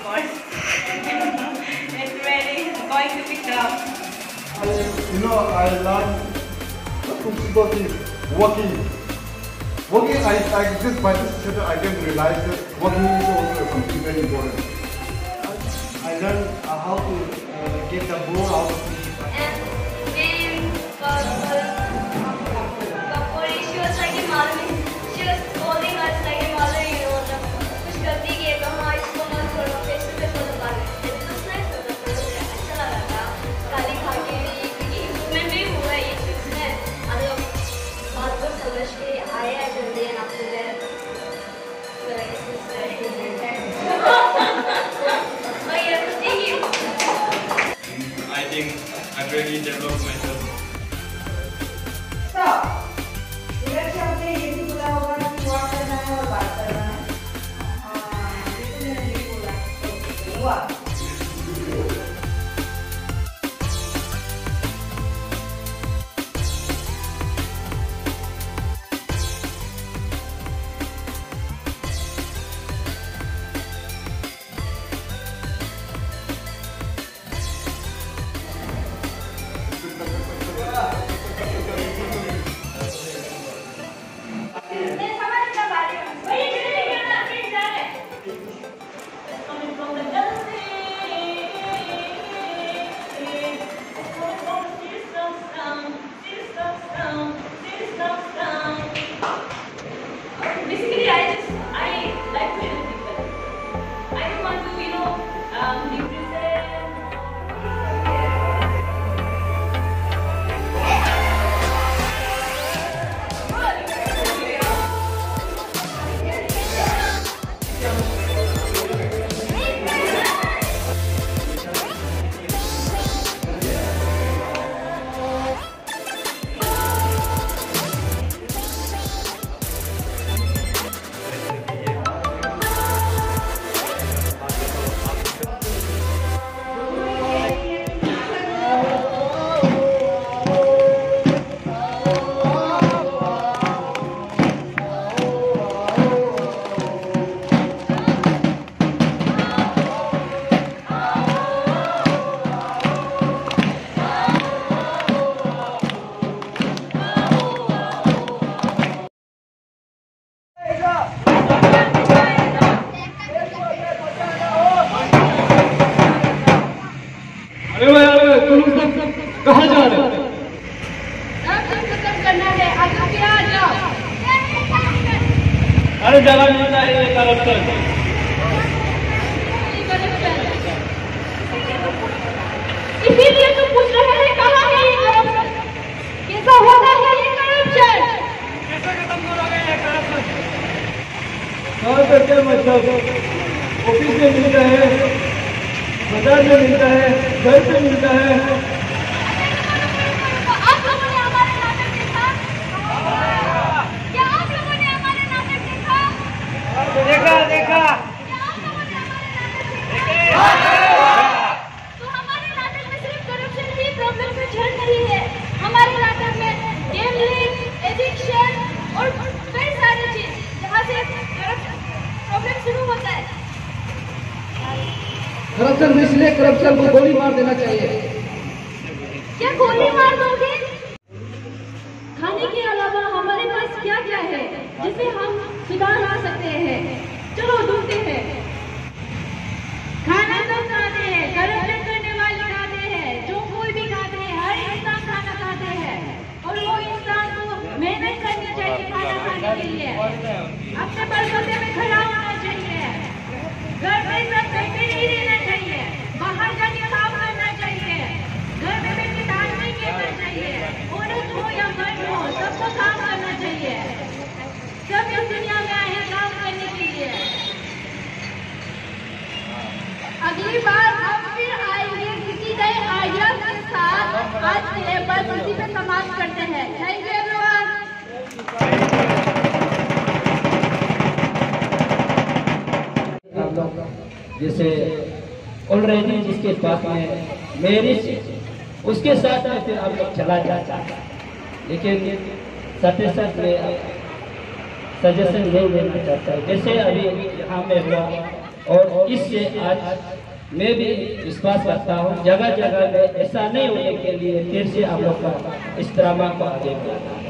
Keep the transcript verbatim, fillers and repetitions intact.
course. It's really going to be tough. I, you know, I learned difficulty working. Working, I, I just by this session I can realize that working is also something very important. I learned uh, how to uh, get the ball out of the and when Kapuri, she was like a mother. She was scolding us like a mother, you know. कुछ गलती की तो हाँ इसको मत करो, face to face मत बात। It was nice, मतलब अच्छा लगा था। गाली खा के क्योंकि improvement भी हुआ है ये चीज़ में। अगर बात को समझ के आए हैं जल्दी and after that, but it's just very different. Oh yeah, so thank you. I think I've really developed myself. Stop. इधर से आपने ये भी बोला होगा कि वॉक करना है और बात करना है। हाँ, इसने नहीं बोला। हुआ। अरे भाई अरे तुम सब कहाँ जा रहे हो? खत्म करना है, आगे क्या आ जाओ। अरे जगह नहीं चाहिए करप्शन। इसीलिए तो पूछ रहे हैं कहाँ है ये करप्शन? कैसा होगा है ये करप्शन? कैसे खत्म करोगे ये करप्शन? कहाँ करते मतलब ऑफिस में मिलता है, बाजार में मिलता है, घर पे मिलता है। आप लोगों ने हमारे नाटक देखा? क्या आप लोगों ने हमारे नाटक देखा? देखा देखा। क्या आप लोगों ने हमारे नाटक देखा? तो हमारे नाटक में सिर्फ करप्शन ही प्रॉब्लम का जड़ नहीं है। हमारे नाटक में गैम्बलिंग, एडिक्शन और कई सारी चीज जहाँ से प्रॉब्लम शुरू होता है। करप्शन में इसलिए करप्शन को गोली मार देना चाहिए। क्या गोली मार दोगे? खाने के अलावा हमारे पास क्या क्या है जिसे हम सुधार ला सकते हैं? चलो ढूंढते हैं। खाना तो खाते हैं, करप्शन करने वाले खाते हैं, जो कोई भी खाते हैं, हर इंसान खाना खाते हैं और वो इंसान को मेहनत करनी चाहिए खाना खाने के लिए। अपने बलबूते में खड़ा होना चाहिए, घर में सब बैठे नहीं रहना चाहिए, बाहर जाके काम करना चाहिए, घर में बैठे डांस नहीं करना चाहिए, औरत हो या मर्द हो सबको काम करना चाहिए। सब इस दुनिया में आए हैं काम करने के लिए। अगली बार हम फिर आएंगे किसी नए आइडिया के साथ। आज के लिए बस इसी पे समाप्त करते हैं। Thank you everyone. जैसे ऑलरेडी जिसके पास में मैरिज उसके साथ में फिर आप लोग चला जाता है, लेकिन साथ ही साथ में सजेशन नहीं देना चाहता है। जैसे अभी यहाँ में हुआ और इससे आज मैं भी विश्वास करता हूँ जगह जगह में ऐसा नहीं होने के लिए फिर से आप लोग का इस तरह को आगे